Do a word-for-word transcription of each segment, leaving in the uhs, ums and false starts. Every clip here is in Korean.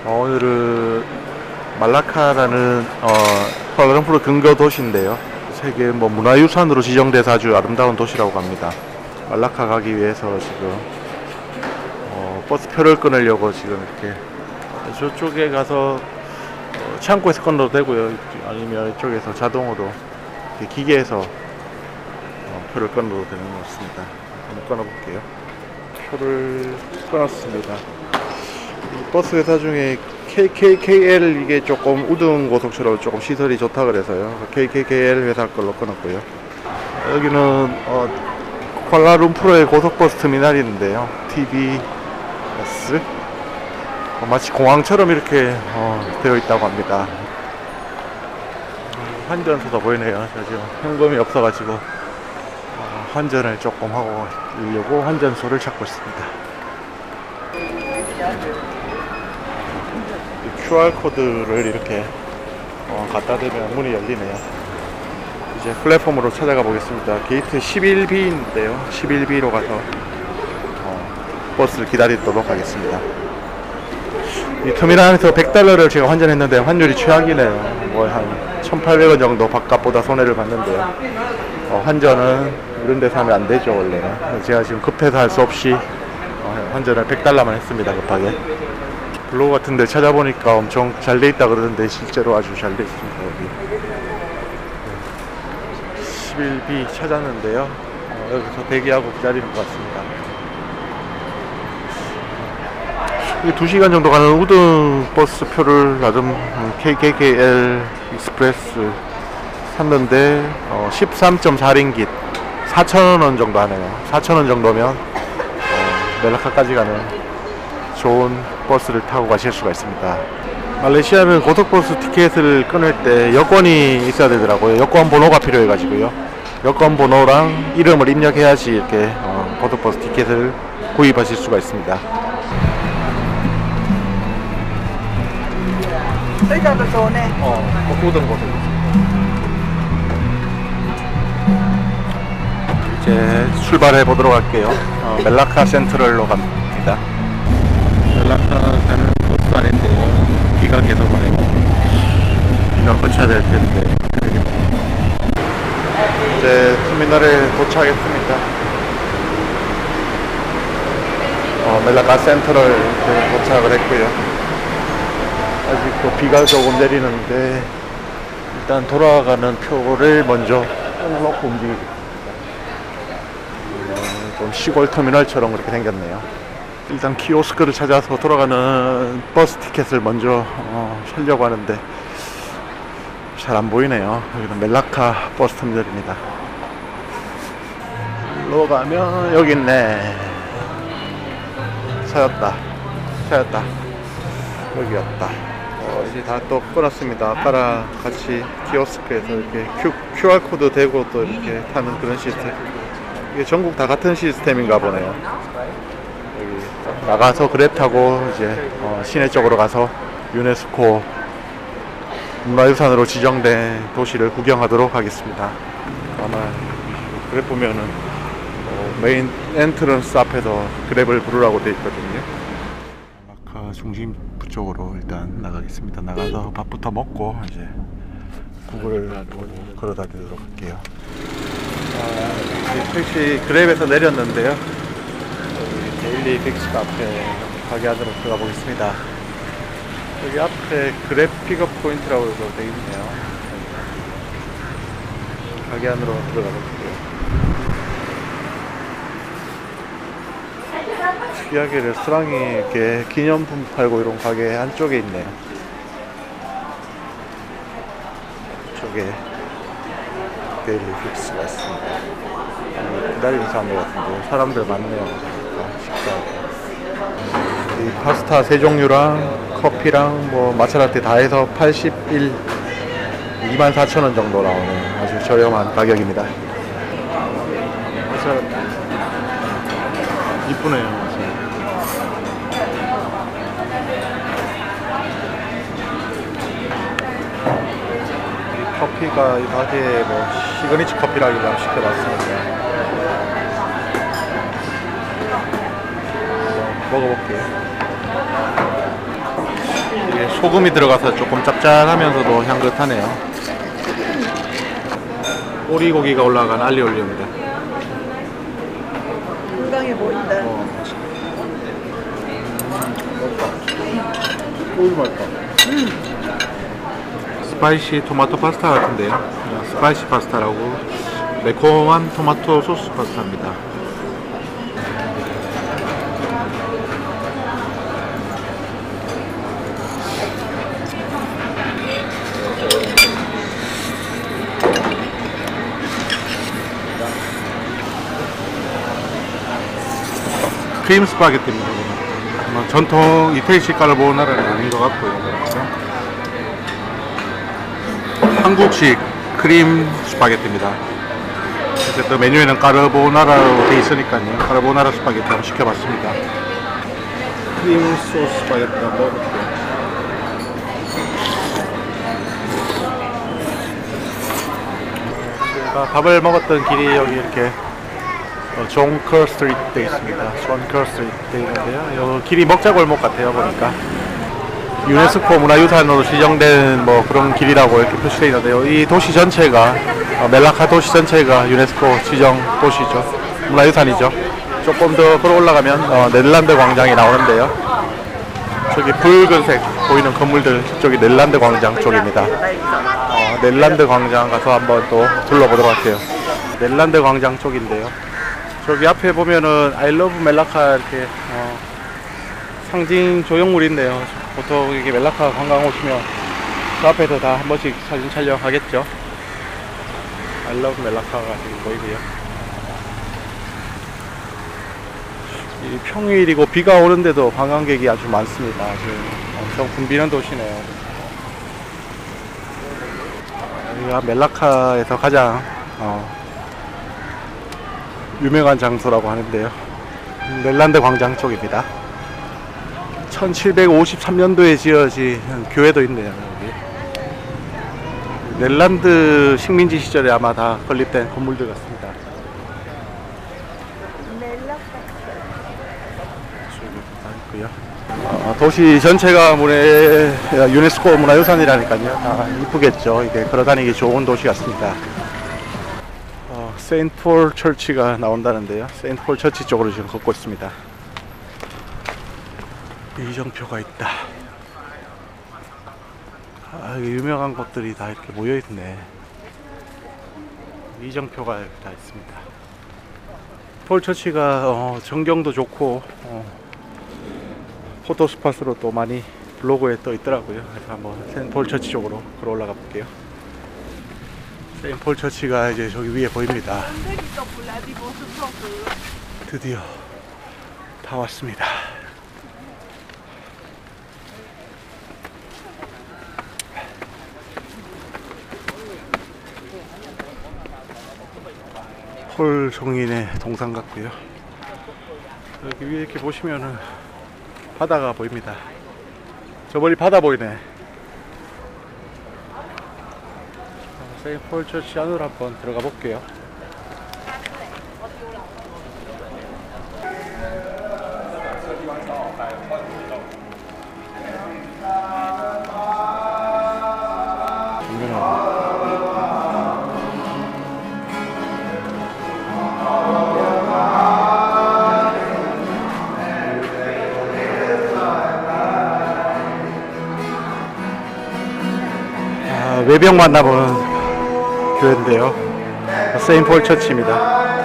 어, 오늘은 말라카라는 어, 쿠알라룸푸르 근거 도시인데요. 세계 뭐 문화유산으로 지정돼서 아주 아름다운 도시라고 합니다. 말라카 가기 위해서 지금 어, 버스표를 끊으려고 지금 이렇게 저쪽에 가서 어, 창고에서 끊어도 되고요. 아니면 이쪽에서 자동으로 이렇게 기계에서 어, 표를 끊어도 되는 것 같습니다. 한번 끊어볼게요. 표를 끊었습니다. 버스 회사 중에 케이케이케이엘 이게 조금 우등 고속철로 조금 시설이 좋다 그래서요. 케이케이케이엘 회사 걸로 끊었고요. 여기는 어, 쿠알라룸푸르의 고속버스 터미널인데요. 티비에스 어, 마치 공항처럼 이렇게 어, 되어 있다고 합니다. 환전소도 보이네요. 저 지금 현금이 없어가지고 어, 환전을 조금 하고 이려고 환전소를 찾고 있습니다. 큐알코드를 이렇게 어, 갖다 대면 문이 열리네요. 이제 플랫폼으로 찾아가 보겠습니다. 게이트 십일 비인데요 십일 비로 가서 어, 버스를 기다리도록 하겠습니다. 이 터미널 안에서 백 달러를 제가 환전했는데 환율이 최악이네요. 뭐 한 천팔백 원 정도 바깥보다 손해를 봤는데요. 어, 환전은 이런 데서 하면 안 되죠 원래는. 제가 지금 급해서 할 수 없이 어, 환전을 백 달러만 했습니다. 급하게. 블로그 같은 데 찾아보니까 엄청 잘 돼 있다 그러던데 실제로 아주 잘 돼 있습니다. 여기 십일 비 찾았는데요. 어, 여기서 대기하고 기다리는 것 같습니다. 두 시간 정도 가는 우등 버스 표를 나름 케이케이케이엘 익스프레스 샀는데 어, 십삼 점 사 링깃 사천 원 정도 하네요. 사천 원 정도면 어, 멜라카까지 가는 좋은 버스를 타고 가실 수가 있습니다. 말레이시아는 고속버스 티켓을 끊을 때 여권이 있어야 되더라고요. 여권 번호가 필요해 가지고요. 여권 번호랑 이름을 입력해야지 이렇게 어, 고속버스 티켓을 구입하실 수가 있습니다. 어, 우등 고속. 이제 출발해 보도록 할게요. 어, 멜라카 센트럴로 갑니다. 멜라카 가는 버스 아닌데요. 비가 계속 오네요. 비가 거쳐야 될 텐데. 이제 터미널에 도착했습니다. 어, 멜라카 센트럴 이렇게 도착을 했고요. 아직도 비가 조금 내리는데 일단 돌아가는 표를 먼저 끊어놓고 움직이겠습니다. 음, 좀 시골 터미널처럼 그렇게 생겼네요. 일단 키오스크를 찾아서 돌아가는 버스 티켓을 먼저 어, 사려고 하는데 잘 안 보이네요. 여기는 멜라카 버스 터미널입니다. 일로 가면 여기 있네. 찾았다. 찾았다. 여기였다. 어, 이제 다 또 끊었습니다. 아까랑 같이 키오스크에서 이렇게 Q, 큐알코드 대고 또 이렇게 타는 그런 시스템. 이게 전국 다 같은 시스템인가 보네요. 여기 나가서 그랩 타고 이제 어, 시내 쪽으로 가서 유네스코 문화유산으로 지정된 도시를 구경하도록 하겠습니다. 아마 그랩 보면은 어, 메인 엔트런스 앞에서 그랩을 부르라고 되어 있거든요. 마카 중심부 쪽으로 일단 나가겠습니다. 나가서 밥부터 먹고 이제 구글을 걸어 다니도록 할게요. 아, 택시 그랩에서 내렸는데요. 여기 데일리 픽스 앞에 가게 안으로 들어가 보겠습니다. 여기 앞에 그랩 픽업 포인트라고 되어 있네요. 가게 안으로 들어가 볼게요. 특이하게 레스토랑이 이렇게 기념품 팔고 이런 가게 한쪽에 있네요. 이쪽에 데일리 픽스가 있습니다. 기다리는 사람들 같은데 사람들 많네요. 식사하고 이 파스타 세 종류랑 커피랑 뭐 마차라떼 다 해서 팔십일 이만 사천 원 정도 나오는 아주 저렴한 가격입니다. 마차라떼 이쁘네요. 커피가 이 가게에 뭐 시그니처 커피라길래 한번 시켜봤습니다. 먹어볼게요. 소금이 들어가서 조금 짭짤하면서도 향긋하네요. 오리고기가 올라간 알리올리오입니다. 건강해 보인다. 어. 오이 맛있다. 음. 스파이시 토마토 파스타 같은데요. 그냥 스파이시 파스타라고 매콤한 토마토 소스 파스타입니다. 크림 스파게티입니다. 뭐 전통 이태리식 까르보나라는 아닌 것 같고요. 한국식 크림 스파게티입니다. 어쨌든 메뉴에는 까르보나라로 되어 있으니까요. 까르보나라 스파게티 한번 시켜봤습니다. 크림 소스 스파게티 한번 먹어볼게요. 제가 밥을 먹었던 길이 여기 이렇게 어, 존커 스트리트 되어 있습니다. 존커 스트리트 되어 있는데요. 여기 길이 먹자골목 같아요. 보니까 유네스코 문화유산으로 지정된 뭐 그런 길이라고 이렇게 표시되어 있는데요. 이 도시 전체가 어, 멜라카 도시 전체가 유네스코 지정 도시죠. 문화유산이죠. 조금 더 걸어 올라가면 어, 네덜란드 광장이 나오는데요. 저기 붉은색 보이는 건물들, 저기 네덜란드 광장 쪽입니다. 어, 네덜란드 광장 가서 한번 또 둘러보도록 할게요. 네덜란드 광장 쪽인데요. 저기 앞에 보면은 I love 멜라카 이렇게 어, 상징 조형물인데요. 보통 이게 멜라카 관광 오시면 저 앞에서 다 한 번씩 사진 촬영하겠죠. I love 멜라카가 지금 보이고요. 이 평일이고 비가 오는데도 관광객이 아주 많습니다. 지금 엄청 붐비는 도시네요. 여기가 멜라카에서 가장 어, 유명한 장소라고 하는데요. 네덜란드 광장 쪽입니다. 천칠백오십삼 년도에 지어진 교회도 있네요. 여기 네덜란드 식민지 시절에 아마 다 건립된 건물들 같습니다. 어, 도시 전체가 문에 유네스코 문화유산이라니까요. 다 이쁘겠죠. 이게 걸어다니기 좋은 도시 같습니다. 어, 세인트 폴 처치가 나온다는데요. 세인트 폴 처치 쪽으로 지금 걷고 있습니다. 이정표가 있다. 아, 유명한 곳들이 다 이렇게 모여 있네. 이정표가 이렇게 다 있습니다. 폴 처치가 어, 전경도 좋고 어, 포토 스팟으로 또 많이 블로그에 떠 있더라고요. 그래서 한번 세인트 폴 처치 쪽으로 걸어 올라가 볼게요. 세인트 폴 처치가 이제 저기 위에 보입니다. 드디어 다 왔습니다. 폴 종인의 동상 같고요. 여기 위에 이렇게 보시면은 바다가 보입니다. 저 멀리 바다 보이네. 세인트 폴 처치 안으로 한번 들어가 볼게요. 외벽 만나보는 교회인데요. 세인트 폴 처치입니다.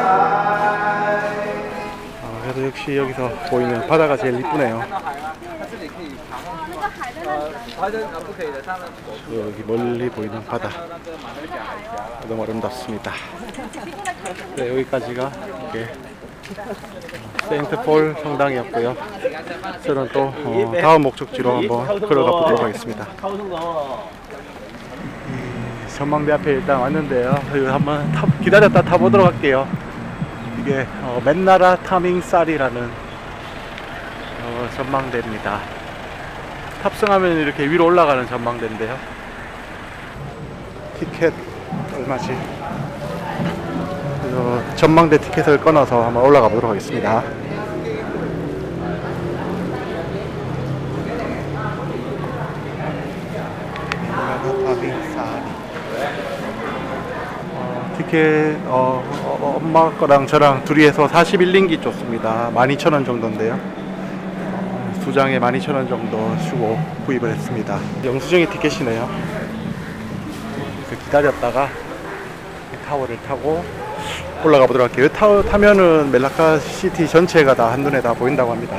어, 그래도 역시 여기서 보이는 바다가 제일 이쁘네요. 여기 멀리 보이는 바다 너무 아름답습니다. 네, 여기까지가 이렇게 세인트 폴 성당이었고요. 저는 또 어, 다음 목적지로 한번 걸어가 보도록 하겠습니다. 전망대 앞에 일단 왔는데요. 한번 타, 기다렸다 타보도록 할게요. 이게 어, 맨나라 타밍 쌀이라는 어, 전망대입니다. 탑승하면 이렇게 위로 올라가는 전망대인데요. 티켓 얼마지? 그래서 전망대 티켓을 끊어서 한번 올라가 보도록 하겠습니다. 이렇게 어, 어, 엄마 거랑 저랑 둘이 해서 사십일 링기 줬습니다. 만 이천 원 정도인데요. 어, 두 장에 만 이천 원 정도 주고 구입을 했습니다. 영수증이 티켓이네요. 그래서 기다렸다가 타워를 타고 올라가 보도록 할게요. 타워 타면은 멜라카 시티 전체가 다 한눈에 다 보인다고 합니다.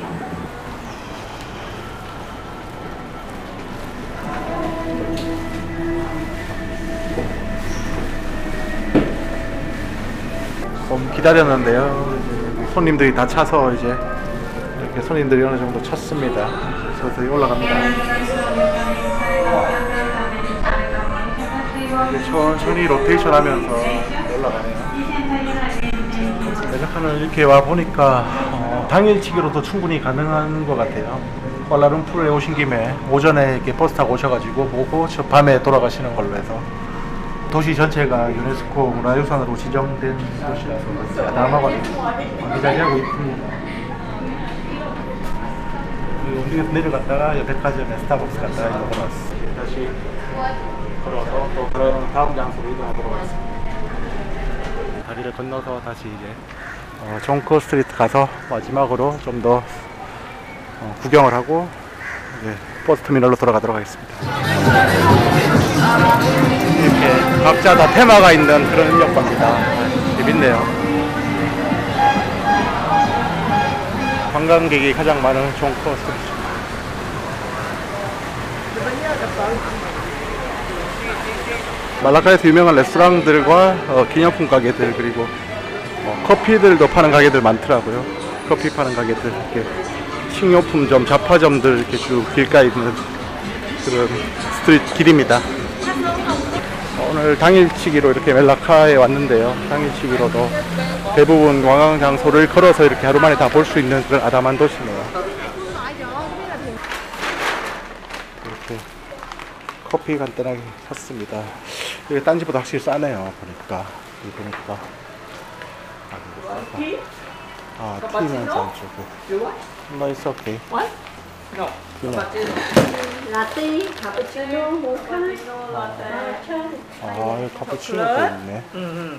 좀 기다렸는데요. 이제 손님들이 다 차서 이제 이렇게 손님들이 어느 정도 찼습니다. 서서히 올라갑니다. 이제 천천히 로테이션 하면서 올라가네요. 멜라카는 이렇게 와 보니까 어, 당일치기로도 충분히 가능한 것 같아요. 쿠알라룸푸르에 오신 김에 오전에 이렇게 버스 타고 오셔가지고 보고 저 밤에 돌아가시는 걸로 해서 도시 전체가 유네스코 문화유산으로 지정된 도시라서 아담하고 아기자기하고 이쁩니다. 우리가 내려갔다가 옆에 백화점에 스타벅스 갔다가 먹으러 왔어요. 다시 걸어서 또 그런 다음 장소로 이동하도록 하겠습니다. 다리를 건너서 다시 이제 어, 존코 스트리트 가서 마지막으로 좀 더 어, 구경을 하고 이제 버스 터미널로 돌아가도록 하겠습니다. 이렇게 각자 다 테마가 있는 그런 음역과입니다. 재밌네요. 관광객이 가장 많은 존코 스트리트. 말라카에서 유명한 레스토랑들과 어, 기념품 가게들 그리고 어, 커피들도 파는 가게들 많더라고요. 커피 파는 가게들, 이렇게 식료품점, 잡화점들 이렇게 쭉 길가에 있는 그런 스트리트 길입니다. 어, 오늘 당일치기로 이렇게 멜라카에 왔는데요. 당일치기로도 대부분 관광 장소를 걸어서 이렇게 하루 만에 다 볼 수 있는 그런 아담한 도시네요. 이렇게 커피 간단하게 샀습니다. 이게 딴 집보다 확실히 싸네요. 보니까 여기 보니까 아 티는 안 주고. No, it's okay. What? No. 라떼, 카푸치노, 모카. 아, 카푸치노도 있네. 응.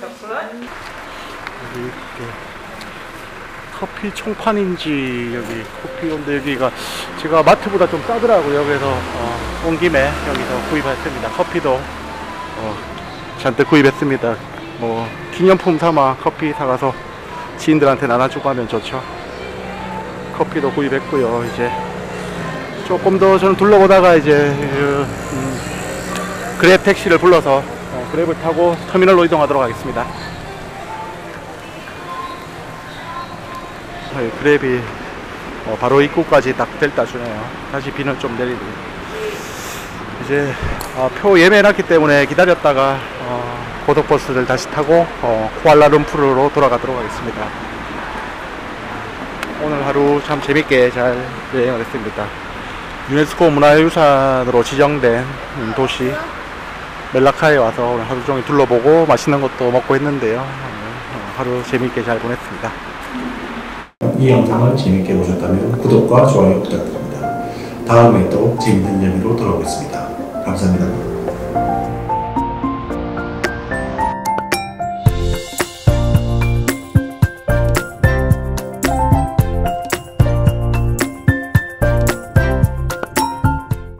여기 이렇게 커피 총판인지 여기 커피 온데 여기가 제가 마트보다 좀 싸더라고요. 그래서 어, 온 김에 여기서 구입했습니다. 커피도 어, 잔뜩 구입했습니다. 뭐 기념품 삼아 커피 사가서 지인들한테 나눠주고 하면 좋죠. 커피도 구입했고요. 이제 조금 더 저는 둘러보다가 이제 음, 그랩 택시를 불러서 어, 그랩을 타고 터미널로 이동하도록 하겠습니다. 네, 그랩이 어, 바로 입구까지 딱 델타 주네요. 다시 비는 좀 내리고 이제 어, 표 예매해놨기 때문에 기다렸다가 어, 고속버스를 다시 타고 어, 쿠알라룸푸르로 돌아가도록 하겠습니다. 오늘 하루 참 재밌게 잘 여행을 했습니다. 유네스코 문화유산으로 지정된 도시 멜라카에 와서 오늘 하루 종일 둘러보고 맛있는 것도 먹고 했는데요. 하루 재밌게 잘 보냈습니다. 이 영상을 재밌게 보셨다면 구독과 좋아요 부탁드립니다. 다음에 또 재밌는 이야기로 돌아오겠습니다. 감사합니다.